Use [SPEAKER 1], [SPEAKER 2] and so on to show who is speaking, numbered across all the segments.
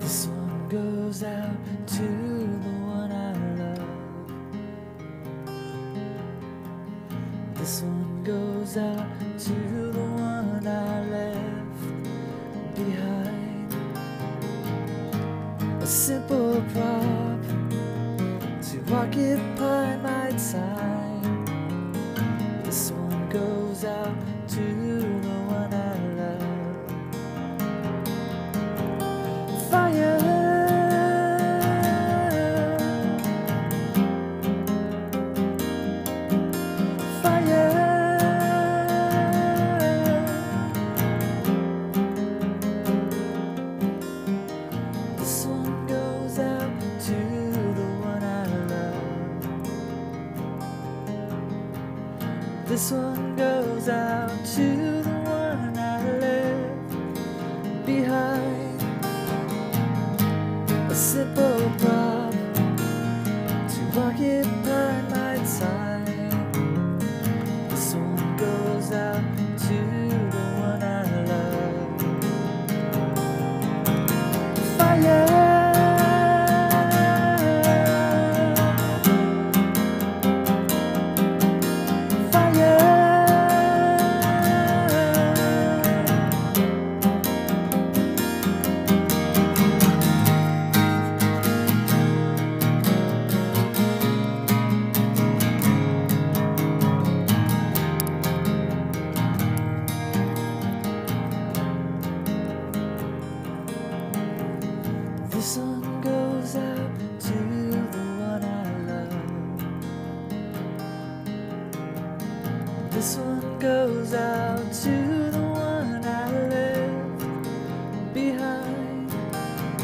[SPEAKER 1] This one goes out to the one I love. This one goes out to the one I left behind. A simple prop to occupy my time. This one goes out to the one I love. Fire, fire. This one goes out to the one I love. This one goes out to the one I left behind. A simple prop to occupy my time. This one goes out to the one I love. Fire, fire. This one goes out to the one I love. This one goes out to the one I left behind.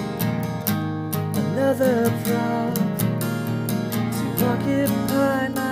[SPEAKER 1] Another prop to occupy my